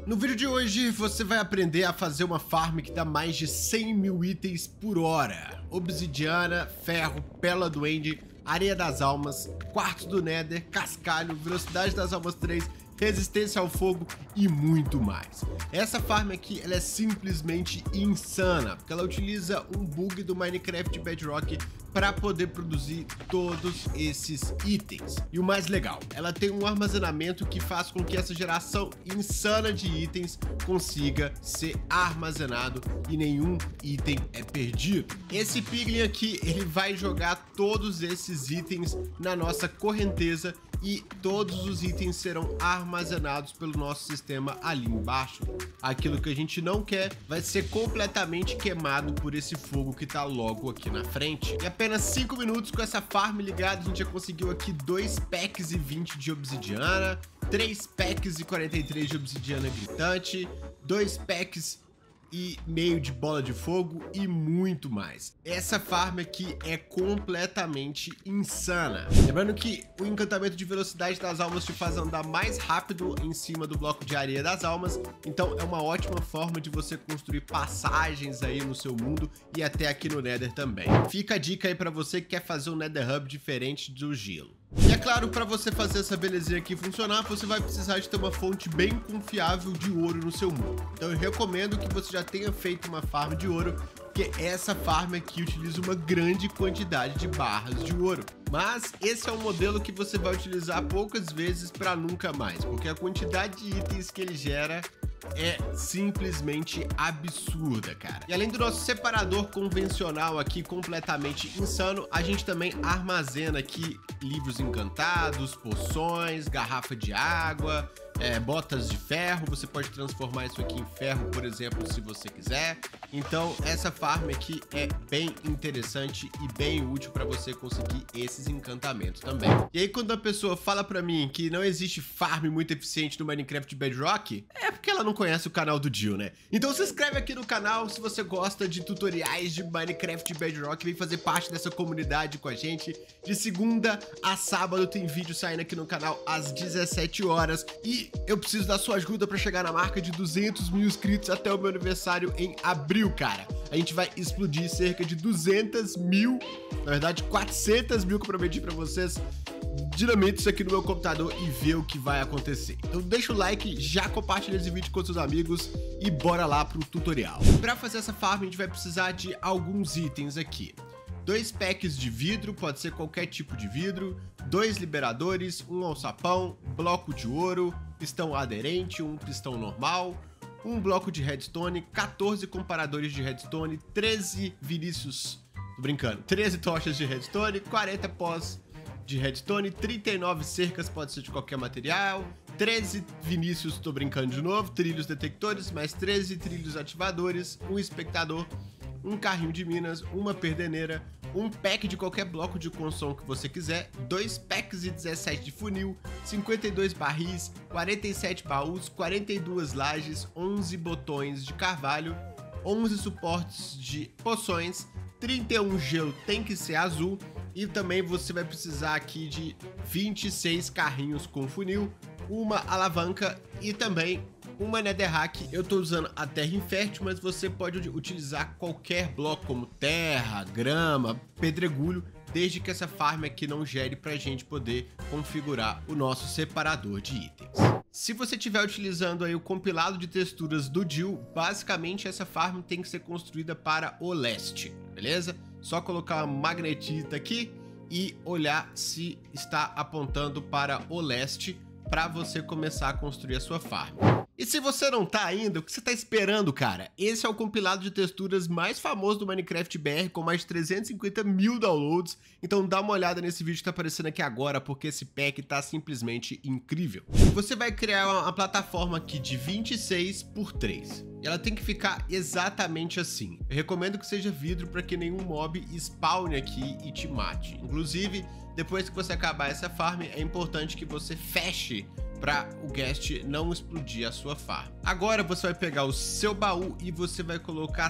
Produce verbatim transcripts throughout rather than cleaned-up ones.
No vídeo de hoje você vai aprender a fazer uma farm que dá mais de cem mil itens por hora. Obsidiana, ferro, pérola duende, areia das almas, quartzo do nether, cascalho, velocidade das almas três, resistência ao fogo e muito mais. Essa farm aqui ela é simplesmente insana, porque ela utiliza um bug do Minecraft Bedrock para poder produzir todos esses itens. E o mais legal, ela tem um armazenamento que faz com que essa geração insana de itens consiga ser armazenado e nenhum item é perdido. Esse piglin aqui, ele vai jogar todos esses itens na nossa correnteza e todos os itens serão armazenados pelo nosso sistema ali embaixo. Aquilo que a gente não quer vai ser completamente queimado por esse fogo que tá logo aqui na frente. Em apenas cinco minutos com essa farm ligada, a gente já conseguiu aqui dois packs e vinte de obsidiana, três packs e quarenta e três de obsidiana gritante, dois packs e meio de bola de fogo e muito mais. Essa farm aqui é completamente insana. Lembrando que o encantamento de velocidade das almas te faz andar mais rápido em cima do bloco de areia das almas, então é uma ótima forma de você construir passagens aí no seu mundo e até aqui no Nether também. Fica a dica aí para você que quer fazer um Nether Hub diferente do gelo. E é claro, para você fazer essa belezinha aqui funcionar, você vai precisar de ter uma fonte bem confiável de ouro no seu mundo. Então eu recomendo que você já tenha feito uma farm de ouro, porque essa farm aqui utiliza uma grande quantidade de barras de ouro. Mas esse é um modelo que você vai utilizar poucas vezes para nunca mais, porque a quantidade de itens que ele gera é simplesmente absurda, cara. E além do nosso separador convencional aqui completamente insano, a gente também armazena aqui livros encantados, poções, garrafa de água, é, botas de ferro. Você pode transformar isso aqui em ferro, por exemplo, se você quiser. Então essa farm aqui é bem interessante e bem útil para você conseguir esses encantamentos também. E aí quando a pessoa fala para mim que não existe farm muito eficiente no Minecraft Bedrock, é porque ela não conhece o canal do Jill, né? Então se inscreve aqui no canal se você gosta de tutoriais de Minecraft Bedrock, vem fazer parte dessa comunidade com a gente. De segunda a sábado tem vídeo saindo aqui no canal às dezessete horas e eu preciso da sua ajuda para chegar na marca de duzentos mil inscritos até o meu aniversário em abril, cara. A gente vai explodir cerca de duzentos mil, na verdade quatrocentos mil que eu prometi para vocês. Dinamite isso aqui no meu computador e ver o que vai acontecer. Então deixa o like, já compartilha esse vídeo com seus amigos e bora lá pro tutorial. Para fazer essa farm a gente vai precisar de alguns itens aqui. Dois packs de vidro, pode ser qualquer tipo de vidro, dois liberadores, um alçapão, bloco de ouro, pistão aderente, um pistão normal, um bloco de redstone, quatorze comparadores de redstone, treze Vinícius, tô brincando, treze tochas de redstone, quarenta pós de redstone, trinta e nove cercas, pode ser de qualquer material, treze Vinícius, tô brincando de novo, trilhos detectores, mais treze trilhos ativadores, um espectador, um carrinho de minas, uma perdeneira, um pack de qualquer bloco de construção que você quiser, dois packs e dezessete de funil, cinquenta e dois barris, quarenta e sete baús, quarenta e duas lajes, onze botões de carvalho, onze suportes de poções, trinta e um gelo tem que ser azul e também você vai precisar aqui de vinte e seis carrinhos com funil, uma alavanca e também uma netherrack. Eu tô usando a terra infértil, mas você pode utilizar qualquer bloco como terra, grama, pedregulho, desde que essa farm aqui não gere pra gente poder configurar o nosso separador de itens. Se você estiver utilizando aí o compilado de texturas do Jill, basicamente essa farm tem que ser construída para o leste, beleza? Só colocar uma magnetita aqui e olhar se está apontando para o leste para você começar a construir a sua farm. E se você não tá ainda, o que você tá esperando, cara? Esse é o compilado de texturas mais famoso do Minecraft B R, com mais de trezentos e cinquenta mil downloads. Então dá uma olhada nesse vídeo que tá aparecendo aqui agora, porque esse pack tá simplesmente incrível. Você vai criar uma, uma plataforma aqui de vinte e seis por três. E ela tem que ficar exatamente assim. Eu recomendo que seja vidro para que nenhum mob spawne aqui e te mate. Inclusive, depois que você acabar essa farm, é importante que você feche para o guest não explodir a sua farm. Agora você vai pegar o seu baú e você vai colocar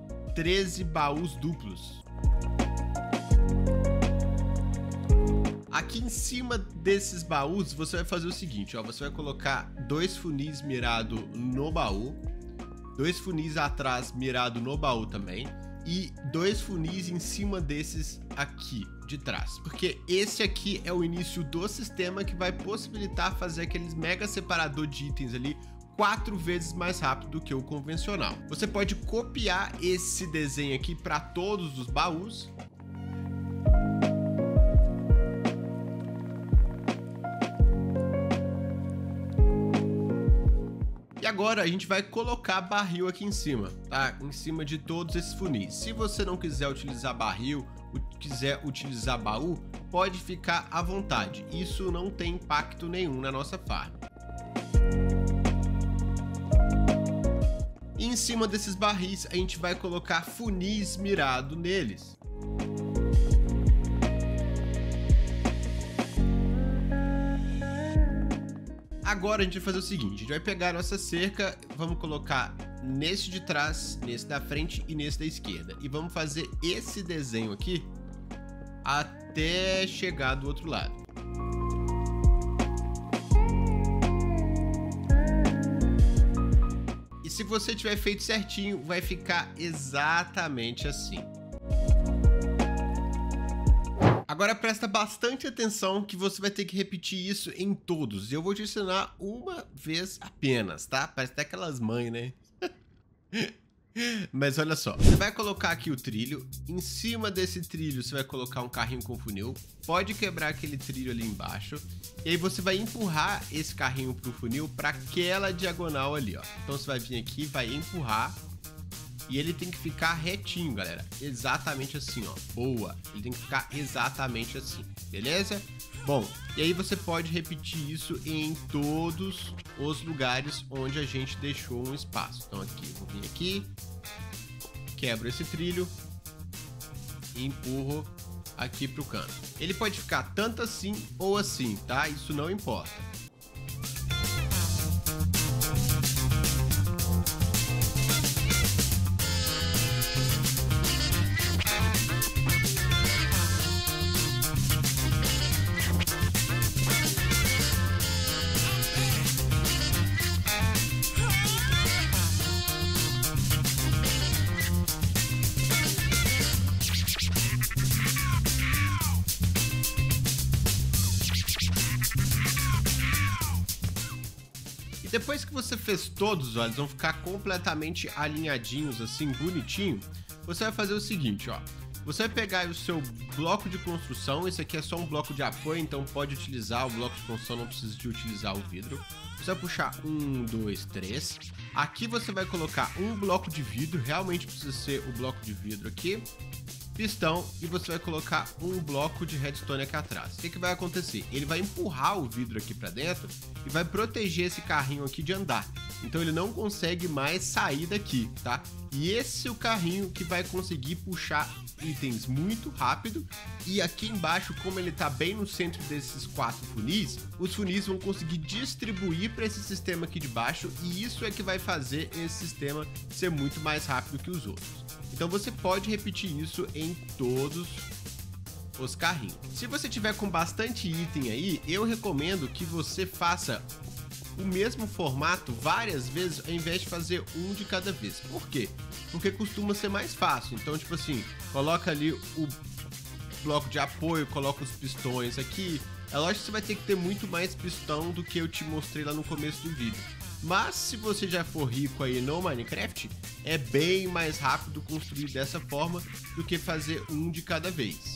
treze baús duplos. Aqui em cima desses baús, você vai fazer o seguinte, ó. Você vai colocar dois funis mirado no baú, dois funis atrás mirado no baú também, e dois funis em cima desses aqui de trás, porque esse aqui é o início do sistema que vai possibilitar fazer aqueles mega separador de itens ali quatro vezes mais rápido do que o convencional. Você pode copiar esse desenho aqui para todos os baús. E agora a gente vai colocar barril aqui em cima, tá? Em cima de todos esses funis. Se você não quiser utilizar barril, quiser utilizar baú, pode ficar à vontade. Isso não tem impacto nenhum na nossa farm. E em cima desses barris, a gente vai colocar funis mirado neles. Agora a gente vai fazer o seguinte, a gente vai pegar a nossa cerca, vamos colocar nesse de trás, nesse da frente e nesse da esquerda. E vamos fazer esse desenho aqui até chegar do outro lado. E se você tiver feito certinho, vai ficar exatamente assim. Agora presta bastante atenção que você vai ter que repetir isso em todos. Eu vou te ensinar uma vez apenas, tá? Parece até aquelas mães, né? Mas olha só, você vai colocar aqui o trilho. Em cima desse trilho você vai colocar um carrinho com funil. Pode quebrar aquele trilho ali embaixo. E aí você vai empurrar esse carrinho pro funil para aquela diagonal ali, ó. Então você vai vir aqui, vai empurrar. E ele tem que ficar retinho, galera. Exatamente assim, ó. Boa. Ele tem que ficar exatamente assim. Beleza? Bom, e aí você pode repetir isso em todos os lugares onde a gente deixou um espaço. Então aqui, eu vou vir aqui. Quebro esse trilho. E empurro aqui pro canto. Ele pode ficar tanto assim ou assim, tá? Isso não importa. Depois que você fez todos, ó, eles vão ficar completamente alinhadinhos, assim, bonitinho. Você vai fazer o seguinte, ó. Você vai pegar o seu bloco de construção. Esse aqui é só um bloco de apoio, então pode utilizar o bloco de construção, não precisa de utilizar o vidro. Você vai puxar um, dois, três. Aqui você vai colocar um bloco de vidro, realmente precisa ser o bloco de vidro aqui. Pistão, e você vai colocar um bloco de redstone aqui atrás. O que, que vai acontecer? Ele vai empurrar o vidro aqui para dentro e vai proteger esse carrinho aqui de andar. Então ele não consegue mais sair daqui, tá? E esse é o carrinho que vai conseguir puxar itens muito rápido. E aqui embaixo, como ele tá bem no centro desses quatro funis, os funis vão conseguir distribuir para esse sistema aqui de baixo, e isso é que vai fazer esse sistema ser muito mais rápido que os outros. Então você pode repetir isso em todos os carrinhos. Se você tiver com bastante item aí, eu recomendo que você faça o mesmo formato várias vezes, ao invés de fazer um de cada vez. Por quê? Porque costuma ser mais fácil. Então, tipo assim, coloca ali o bloco de apoio, coloca os pistões aqui. É lógico que você vai ter que ter muito mais pistão do que eu te mostrei lá no começo do vídeo. Mas se você já for rico aí no Minecraft, é bem mais rápido construir dessa forma do que fazer um de cada vez.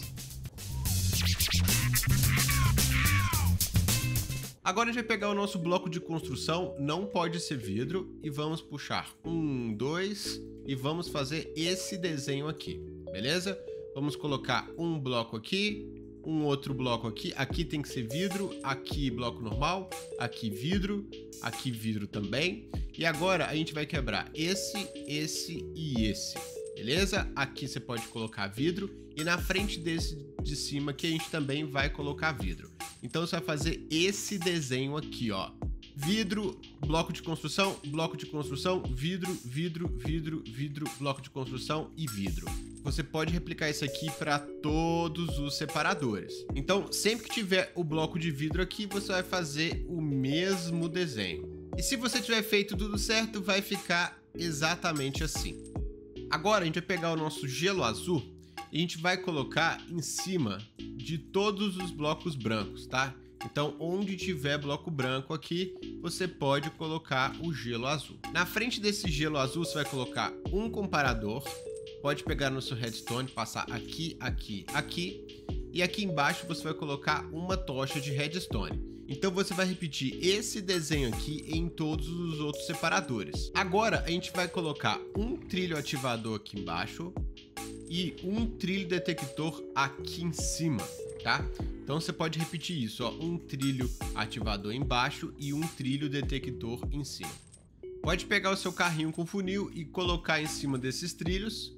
Agora a gente vai pegar o nosso bloco de construção, não pode ser vidro, e vamos puxar um, dois, e vamos fazer esse desenho aqui, beleza? Vamos colocar um bloco aqui, um outro bloco aqui, aqui tem que ser vidro, aqui bloco normal, aqui vidro, aqui vidro também. E agora a gente vai quebrar esse, esse e esse, beleza? Aqui você pode colocar vidro e na frente desse de cima aqui a gente também vai colocar vidro. Então você vai fazer esse desenho aqui, ó, vidro, bloco de construção, bloco de construção, vidro, vidro, vidro, vidro, bloco de construção e vidro. Você pode replicar isso aqui para todos os separadores. Então, sempre que tiver o bloco de vidro aqui, você vai fazer o mesmo desenho. E se você tiver feito tudo certo, vai ficar exatamente assim. Agora, a gente vai pegar o nosso gelo azul e a gente vai colocar em cima de todos os blocos brancos, tá? Então, onde tiver bloco branco aqui, você pode colocar o gelo azul. Na frente desse gelo azul, você vai colocar um comparador. Pode pegar no seu redstone, passar aqui, aqui, aqui. E aqui embaixo você vai colocar uma tocha de redstone. Então, você vai repetir esse desenho aqui em todos os outros separadores. Agora, a gente vai colocar um trilho ativador aqui embaixo e um trilho detector aqui em cima, tá? Então você pode repetir isso, ó, um trilho ativador embaixo e um trilho detector em cima. Pode pegar o seu carrinho com funil e colocar em cima desses trilhos.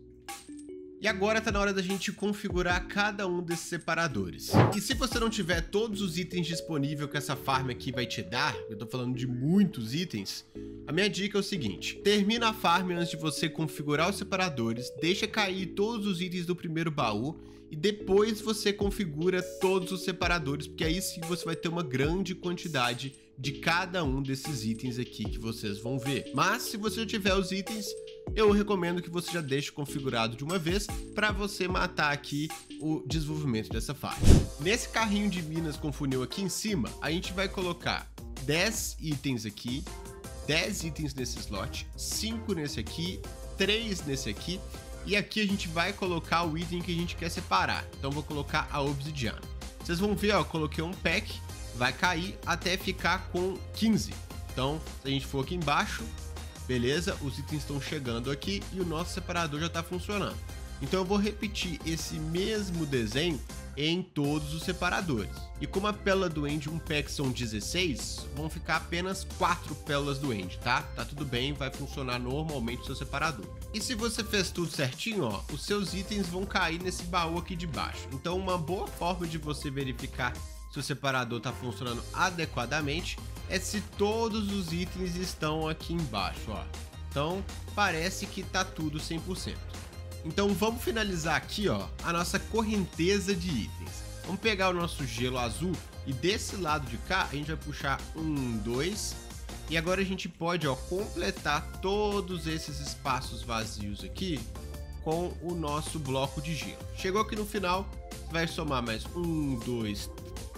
E agora tá na hora da gente configurar cada um desses separadores. E se você não tiver todos os itens disponíveis que essa farm aqui vai te dar, eu tô falando de muitos itens, a minha dica é o seguinte: termina a farm antes de você configurar os separadores, deixa cair todos os itens do primeiro baú e depois você configura todos os separadores, porque aí sim você vai ter uma grande quantidade de cada um desses itens aqui que vocês vão ver. Mas se você já tiver os itens, eu recomendo que você já deixe configurado de uma vez para você matar aqui o desenvolvimento dessa farm. Nesse carrinho de minas com funil aqui em cima, a gente vai colocar dez itens aqui, dez itens nesse slot, cinco nesse aqui, três nesse aqui. E aqui a gente vai colocar o item que a gente quer separar. Então vou colocar a obsidiana. Vocês vão ver, ó, coloquei um pack, vai cair até ficar com quinze. Então, se a gente for aqui embaixo, beleza, os itens estão chegando aqui e o nosso separador já está funcionando. Então eu vou repetir esse mesmo desenho em todos os separadores. E como a pérola do End um pack são dezesseis, vão ficar apenas quatro pérolas do End, tá? Tá tudo bem, vai funcionar normalmente o seu separador. E se você fez tudo certinho, ó, os seus itens vão cair nesse baú aqui de baixo. Então uma boa forma de você verificar se o separador tá funcionando adequadamente é se todos os itens estão aqui embaixo, ó. Então parece que tá tudo cem por cento. Então vamos finalizar aqui, ó, a nossa correnteza de itens. Vamos pegar o nosso gelo azul e desse lado de cá a gente vai puxar um, dois. E agora a gente pode, ó, completar todos esses espaços vazios aqui com o nosso bloco de gelo. Chegou aqui no final, vai somar mais um, dois,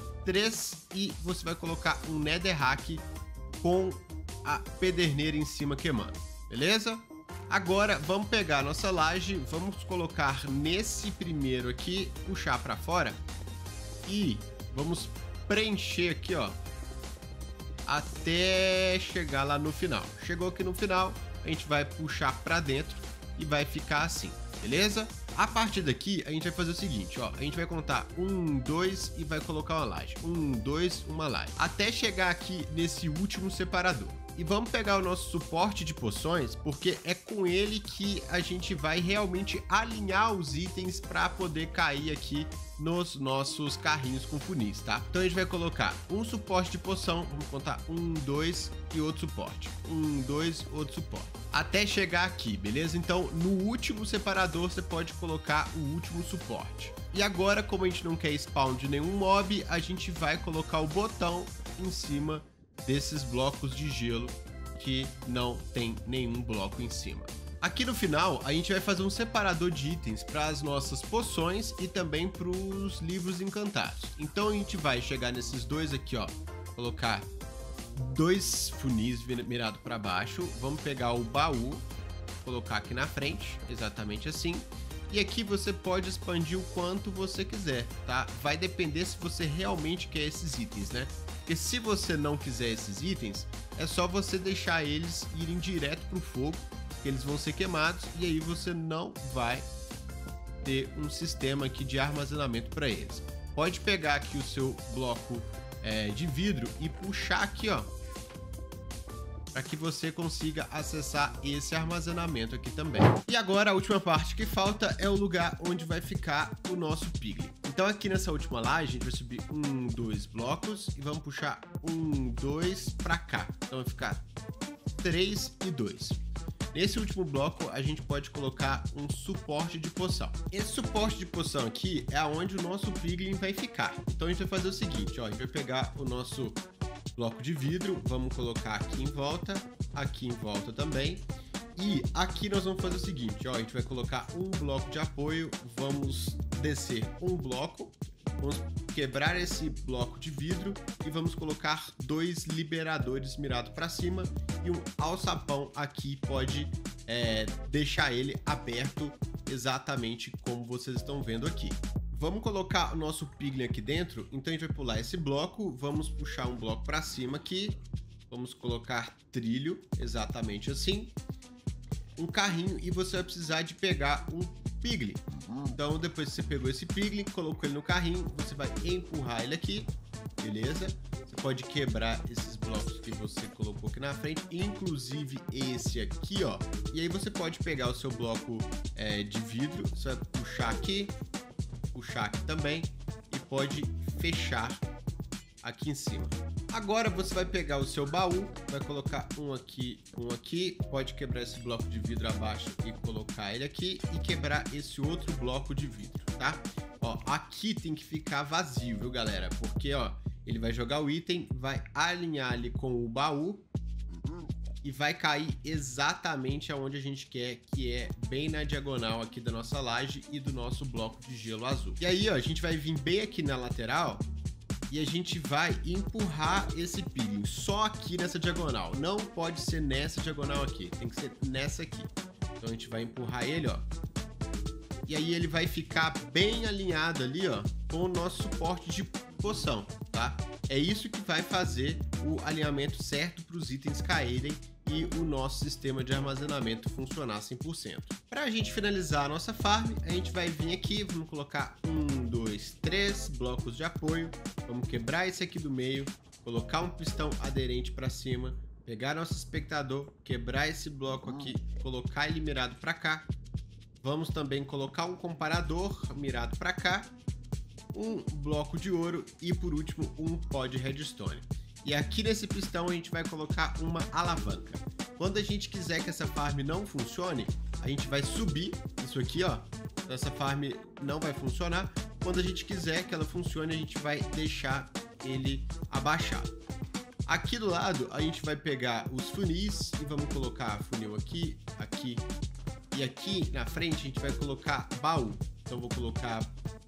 três e você vai colocar um netherrack com a pederneira em cima queimando, beleza? Agora vamos pegar a nossa laje, vamos colocar nesse primeiro aqui, puxar para fora e vamos preencher aqui, ó, até chegar lá no final. Chegou aqui no final, a gente vai puxar para dentro e vai ficar assim, beleza? A partir daqui a gente vai fazer o seguinte, ó, a gente vai contar um, dois e vai colocar uma laje, um, dois, uma laje, até chegar aqui nesse último separador. E vamos pegar o nosso suporte de poções, porque é com ele que a gente vai realmente alinhar os itens para poder cair aqui nos nossos carrinhos com funis, tá? Então a gente vai colocar um suporte de poção, vamos contar um, dois e outro suporte. Um, dois, outro suporte. Até chegar aqui, beleza? Então no último separador você pode colocar o último suporte. E agora, como a gente não quer spawn de nenhum mob, a gente vai colocar o botão em cima desses blocos de gelo que não tem nenhum bloco em cima. Aqui no final a gente vai fazer um separador de itens para as nossas poções e também para os livros encantados. Então a gente vai chegar nesses dois aqui, ó, colocar dois funis mirado para baixo, vamos pegar o baú, colocar aqui na frente, exatamente assim. E aqui você pode expandir o quanto você quiser, tá? Vai depender se você realmente quer esses itens, né? Porque se você não quiser esses itens, é só você deixar eles irem direto pro fogo, que eles vão ser queimados e aí você não vai ter um sistema aqui de armazenamento para eles. Pode pegar aqui o seu bloco é, de vidro e puxar aqui, ó, para que você consiga acessar esse armazenamento aqui também. E agora a última parte que falta é o lugar onde vai ficar o nosso piglin. Então aqui nessa última laje, a gente vai subir um, dois blocos e vamos puxar um, dois pra cá. Então vai ficar três e dois. Nesse último bloco, a gente pode colocar um suporte de poção. Esse suporte de poção aqui é onde o nosso Piglin vai ficar. Então a gente vai fazer o seguinte, ó, a gente vai pegar o nosso bloco de vidro, vamos colocar aqui em volta, aqui em volta também. E aqui nós vamos fazer o seguinte, ó, a gente vai colocar um bloco de apoio, vamos descer um bloco, vamos quebrar esse bloco de vidro e vamos colocar dois liberadores mirados para cima e um alçapão aqui pode é, deixar ele aberto exatamente como vocês estão vendo aqui. Vamos colocar o nosso Piglin aqui dentro, então a gente vai pular esse bloco, vamos puxar um bloco para cima aqui, vamos colocar trilho exatamente assim, um carrinho e você vai precisar de pegar um Piglin. Então depois que você pegou esse Piglin, colocou ele no carrinho, você vai empurrar ele aqui, beleza? Você pode quebrar esses blocos que você colocou aqui na frente, inclusive esse aqui, ó. E aí você pode pegar o seu bloco é, de vidro, você vai puxar aqui, puxar aqui também e pode fechar aqui em cima. Agora você vai pegar o seu baú, vai colocar um aqui, um aqui, pode quebrar esse bloco de vidro abaixo e colocar ele aqui e quebrar esse outro bloco de vidro, tá? Ó, aqui tem que ficar vazio, viu, galera? Porque, ó, ele vai jogar o item, vai alinhar ali com o baú e vai cair exatamente aonde a gente quer, que é bem na diagonal aqui da nossa laje e do nosso bloco de gelo azul. E aí, ó, a gente vai vir bem aqui na lateral e a gente vai empurrar esse Piglin só aqui nessa diagonal. Não pode ser nessa diagonal aqui, tem que ser nessa aqui. Então a gente vai empurrar ele, ó. E aí ele vai ficar bem alinhado ali, ó, com o nosso suporte de poção, tá? É isso que vai fazer o alinhamento certo para os itens caírem e o nosso sistema de armazenamento funcionar cem por cento. Para a gente finalizar a nossa farm, a gente vai vir aqui, vamos colocar um, dois, três blocos de apoio, vamos quebrar esse aqui do meio, colocar um pistão aderente para cima, pegar nosso espectador, quebrar esse bloco aqui, colocar ele mirado para cá, vamos também colocar um comparador mirado para cá, um bloco de ouro e por último um pó de redstone. E aqui nesse pistão a gente vai colocar uma alavanca. Quando a gente quiser que essa farm não funcione, a gente vai subir isso aqui, ó. Essa farm não vai funcionar. Quando a gente quiser que ela funcione, a gente vai deixar ele abaixado. Aqui do lado a gente vai pegar os funis e vamos colocar funil aqui, aqui e aqui na frente a gente vai colocar baú. Então vou colocar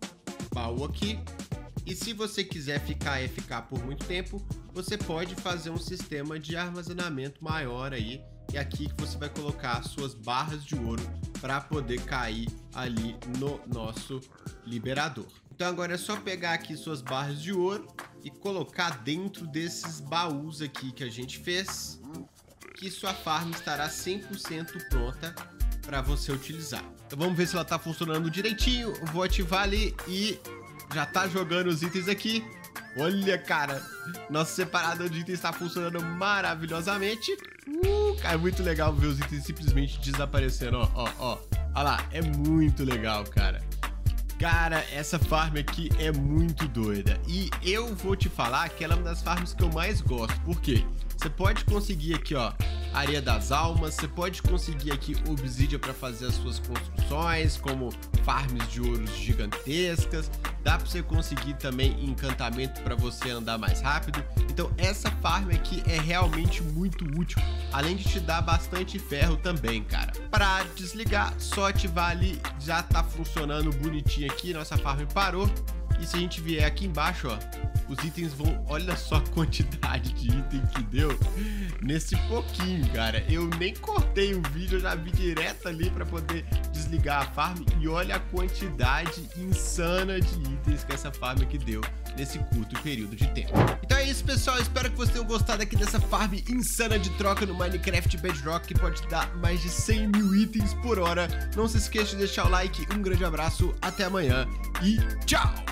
baú aqui. E se você quiser ficar F K por muito tempo, você pode fazer um sistema de armazenamento maior aí. E aqui que você vai colocar suas barras de ouro para poder cair ali no nosso liberador. Então agora é só pegar aqui suas barras de ouro e colocar dentro desses baús aqui que a gente fez, que sua farm estará cem por cento pronta para você utilizar. Então vamos ver se ela tá funcionando direitinho. Eu vou ativar ali e já tá jogando os itens aqui. Olha, cara, nosso separador de itens está funcionando maravilhosamente. Uh, cara, é muito legal ver os itens simplesmente desaparecendo, ó, ó, ó. Olha lá, é muito legal, cara. Cara, essa farm aqui é muito doida. E eu vou te falar que ela é uma das farms que eu mais gosto. Por quê? Você pode conseguir aqui, ó, Areia das Almas, você pode conseguir aqui Obsidian para fazer as suas construções, como farms de ouros gigantescas. Dá para você conseguir também encantamento para você andar mais rápido. Então essa farm aqui é realmente muito útil, além de te dar bastante ferro também, cara. Para desligar, só ativar ali, já tá funcionando bonitinho aqui, nossa farm parou. E se a gente vier aqui embaixo, ó, os itens vão... Olha só a quantidade de item que deu nesse pouquinho, cara. Eu nem cortei o vídeo, eu já vi direto ali para poder desligar a farm. E olha a quantidade insana de itens que essa farm aqui deu nesse curto período de tempo. Então é isso, pessoal. Espero que vocês tenham gostado aqui dessa farm insana de troca no Minecraft Bedrock, que pode dar mais de cem mil itens por hora. Não se esqueça de deixar o like. Um grande abraço, até amanhã e tchau!